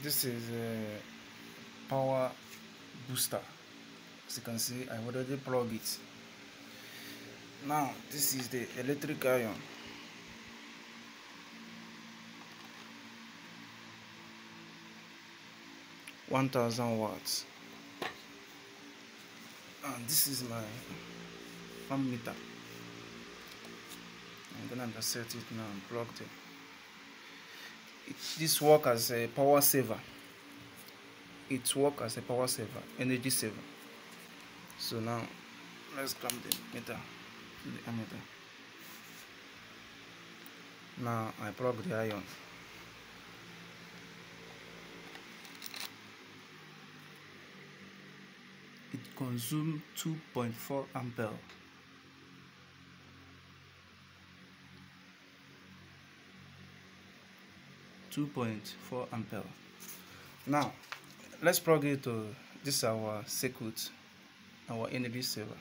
This is a power booster. As you can see, I already plugged it. Now this is the electric iron. (1000 watts), and this is my fan meter. I'm gonna just set it now and plug it. This works as a power saver. It works as a power saver, energy saver. So now let's clamp the meter to the ammeter. Now I plug the iron. It consumes 2.4 ampere. Now let's plug it to this our circuit, our energy saver.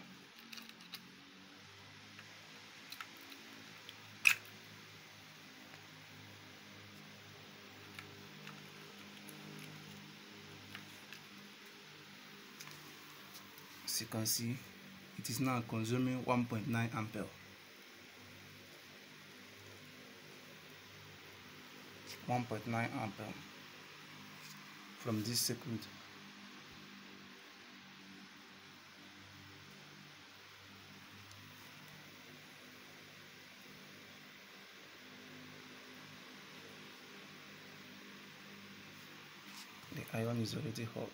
As you can see, it is now consuming 1.9 ampere. 1.9 ampere from this circuit. The iron is already hot.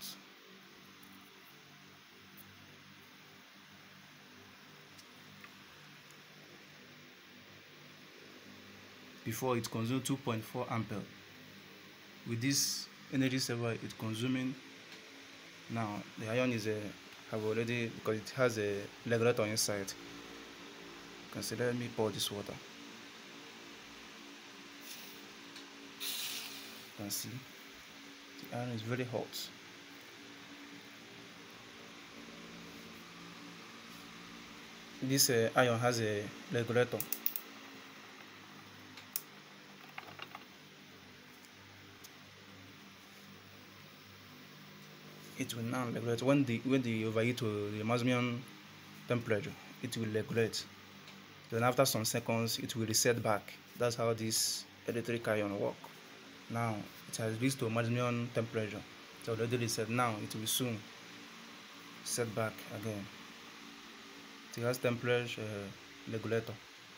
Before it consumed 2.4 ampere. With this energy saver, it's consuming. Now the iron is have already, because it has a regulator inside. You can see. Let me pour this water. You can see the iron is very hot. This iron has a regulator. It will now regulate when the overheat to the maximum temperature. It will regulate. Then after some seconds, it will reset back. That's how this electric iron works. Now it has reached to maximum temperature. It's already reset. Now it will soon set back again. It has temperature regulator.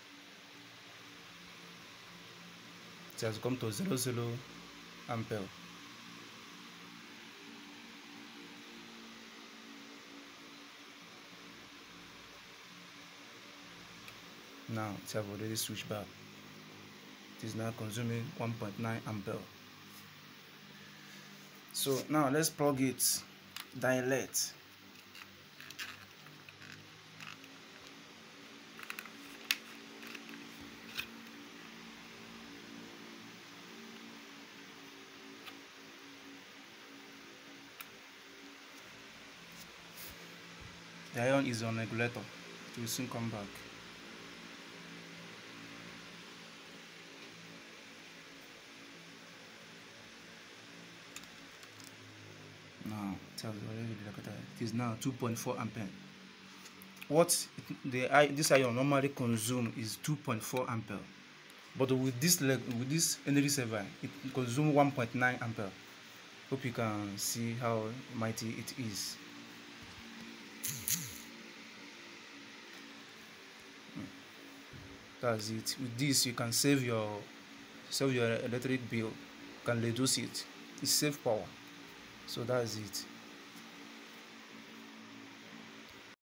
It has come to 0 ampere. Now it has already switched back. It is now consuming 1.9 ampere. So now let's plug it direct. The iron is on regulator. It will soon come back. Now it has already regulated. It is now 2.4 ampere. What this iron normally consumes is 2.4 ampere, but with this energy saver, it consumes 1.9 ampere. Hope you can see how mighty it is. That's it. With this, you can save your electric bill. You can reduce it. It saves power. So that's it.